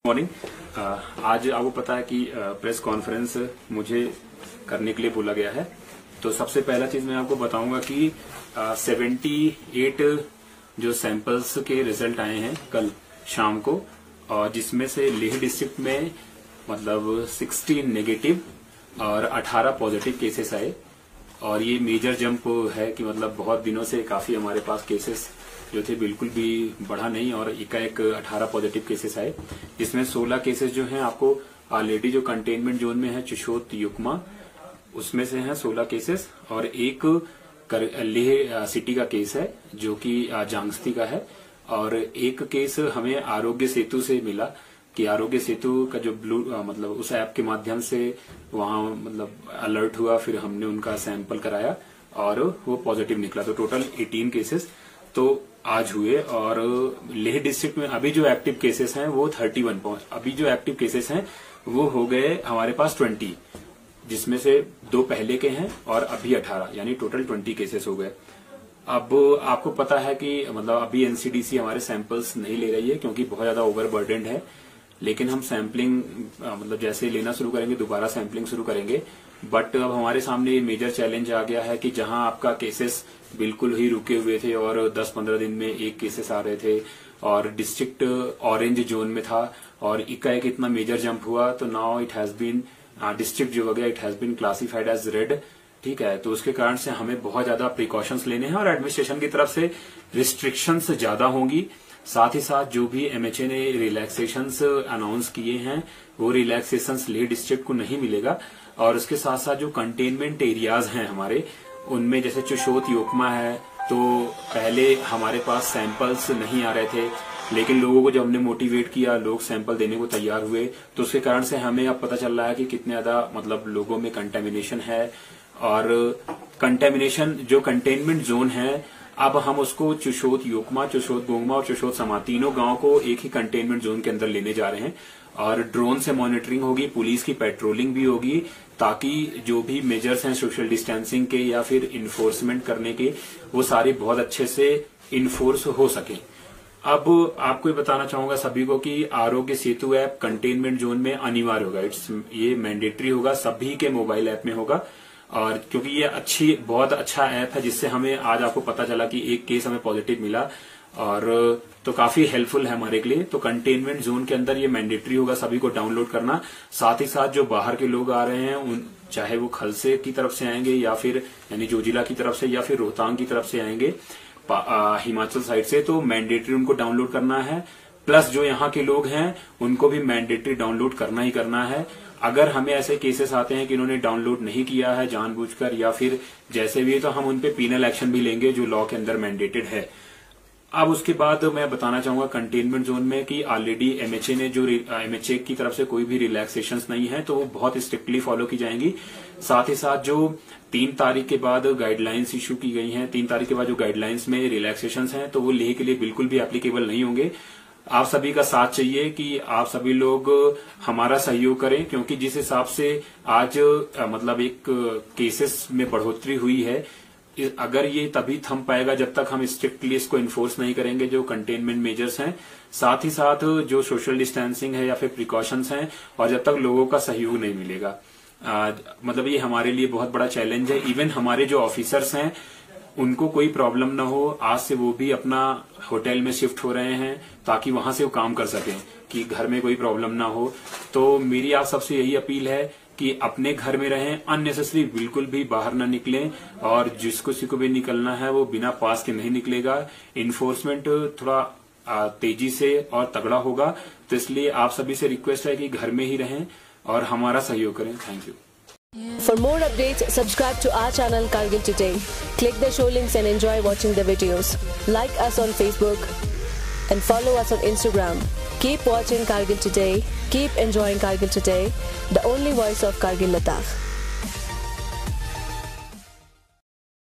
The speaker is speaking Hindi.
मॉर्निंग। आज आपको पता है कि प्रेस कॉन्फ्रेंस मुझे करने के लिए बोला गया है। तो सबसे पहला चीज मैं आपको बताऊंगा कि 78 जो सैंपल्स के रिजल्ट आए हैं कल शाम को, और जिसमें से लेह डिस्ट्रिक्ट में मतलब 16 नेगेटिव और 18 पॉजिटिव केसेस आए। और ये मेजर जंप है कि मतलब बहुत दिनों से काफी हमारे पास केसेस जो थे बिल्कुल भी बढ़ा नहीं, और एकाएक 18 पॉजिटिव केसेस आए, जिसमें 16 केसेस जो हैं आपको ऑलरेडी जो कंटेनमेंट जोन में है चुशोत युकमा उसमें से हैं 16 केसेस, और एक लेह सिटी का केस है जो कि जांगस्ती का है, और एक केस हमें आरोग्य सेतु से मिला कि आरोग्य सेतु का जो मतलब उस ऐप के माध्यम से वहां मतलब अलर्ट हुआ, फिर हमने उनका सैंपल कराया और वो पॉजिटिव निकला। तो टोटल 18 केसेस तो आज हुए। और लेह डिस्ट्रिक्ट में अभी जो एक्टिव केसेस हैं वो 31 अभी जो एक्टिव केसेस हैं वो हो गए हमारे पास 20, जिसमें से 2 पहले के हैं और अभी 18, यानी टोटल 20 केसेस हो गए। अब आपको पता है कि मतलब अभी एनसीडीसी हमारे सैंपल्स नहीं ले रही है क्योंकि बहुत ज्यादा ओवरबर्डन्ड है, लेकिन हम सैंपलिंग मतलब जैसे लेना शुरू करेंगे दोबारा सैंपलिंग शुरू करेंगे। बट अब हमारे सामने मेजर चैलेंज आ गया है कि जहां आपका केसेस बिल्कुल ही रुके हुए थे और 10-15 दिन में एक केसेस आ रहे थे और डिस्ट्रिक्ट ऑरेंज जोन में था, और एकाएक इतना मेजर जंप हुआ, तो now it has been district जो हो गया it has been classified as red. ठीक है, तो उसके कारण से हमें बहुत ज्यादा प्रिकॉशंस लेने हैं और एडमिनिस्ट्रेशन की तरफ से रिस्ट्रिक्शंस ज्यादा होंगी। साथ ही साथ जो भी एमएचए ने रिलैक्सेशंस अनाउंस किए हैं वो रिलैक्सेशंस लेह डिस्ट्रिक्ट को नहीं मिलेगा। और उसके साथ साथ जो कंटेनमेंट एरियाज हैं हमारे, उनमें जैसे चुशोत योकमा है, तो पहले हमारे पास सैंपल्स नहीं आ रहे थे, लेकिन लोगों को जब हमने मोटिवेट किया लोग सैंपल देने को तैयार हुए, तो उसके कारण से हमें अब पता चल रहा है कि कितने ज्यादा मतलब लोगों में कंटेमिनेशन है। और कंटेमिनेशन जो कंटेनमेंट जोन है, अब हम उसको चुशोत योकमा, चुशोत गोंगमा और चुशोत समा तीनों गांव को एक ही कंटेनमेंट जोन के अंदर लेने जा रहे हैं, और ड्रोन से मॉनिटरिंग होगी, पुलिस की पेट्रोलिंग भी होगी, ताकि जो भी मेजर्स हैं सोशल डिस्टेंसिंग के या फिर इन्फोर्समेंट करने के, वो सारे बहुत अच्छे से इन्फोर्स हो सके। अब आपको ये बताना चाहूंगा सभी को कि Aarogya Setu app containment zone में अनिवार्य होगा, ये मैंडेटरी होगा, सभी के मोबाइल ऐप में होगा। और क्योंकि ये बहुत अच्छा ऐप है, जिससे हमें आज आपको पता चला कि एक केस हमें पॉजिटिव मिला, और तो काफी हेल्पफुल है हमारे के लिए। तो कंटेनमेंट जोन के अंदर ये मैंडेटरी होगा सभी को डाउनलोड करना। साथ ही साथ जो बाहर के लोग आ रहे हैं, चाहे वो खलसे की तरफ से आएंगे या फिर यानी जोजिला की तरफ से या फिर रोहतांग की तरफ से आएंगे हिमाचल साइड से, तो मैंडेटरी उनको डाउनलोड करना है। प्लस जो यहाँ के लोग हैं उनको भी मैंडेटरी डाउनलोड करना ही करना है। अगर हमें ऐसे केसेस आते हैं कि इन्होंने डाउनलोड नहीं किया है जानबूझकर या फिर जैसे भी, तो हम उन पे पीनल एक्शन भी लेंगे जो लॉ के अंदर मैंडेटेड है। अब उसके बाद मैं बताना चाहूंगा कंटेनमेंट जोन में कि ऑलरेडी एमएचए ने जो एमएचए की तरफ से कोई भी रिलैक्सेशंस नहीं है तो वो बहुत स्ट्रिक्टली फॉलो की जाएंगी। साथ ही साथ जो 3 तारीख के बाद गाइडलाइंस इशू की गई हैं, 3 तारीख के बाद जो गाइडलाइंस में रिलैक्सेशंस हैं, तो वो लेह के लिए बिल्कुल भी एप्लीकेबल नहीं होंगे। आप सभी का साथ चाहिए कि आप सभी लोग हमारा सहयोग करें, क्योंकि जिस हिसाब से आज मतलब एक केसेस में बढ़ोतरी हुई है, अगर ये तभी थम पाएगा जब तक हम स्ट्रिक्टली इसको इन्फोर्स नहीं करेंगे जो कंटेनमेंट मेजर्स हैं, साथ ही साथ जो सोशल डिस्टेंसिंग है या फिर प्रिकॉशंस हैं, और जब तक लोगों का सहयोग नहीं मिलेगा। मतलब ये हमारे लिए बहुत बड़ा चैलेंज है। इवन हमारे जो ऑफिसर्स हैं उनको कोई प्रॉब्लम ना हो, आज से वो भी अपना होटल में शिफ्ट हो रहे हैं ताकि वहां से वो काम कर सकें, कि घर में कोई प्रॉब्लम ना हो। तो मेरी आप सबसे यही अपील है कि अपने घर में रहें, अननेसेसरी बिल्कुल भी बाहर ना निकलें, और जिसको किसी को भी निकलना है वो बिना पास के नहीं निकलेगा। इन्फोर्समेंट थोड़ा तेजी से और तगड़ा होगा, तो इसलिए आप सभी से रिक्वेस्ट है कि घर में ही रहें और हमारा सहयोग करें। Thank you. For more updates, subscribe to our channel Kargil Today. Click the show links and enjoy watching the videos. Like us on Facebook and follow us on Instagram. Keep watching Kargil Today. Keep enjoying Kargil Today, the only voice of Kargil Ladakh.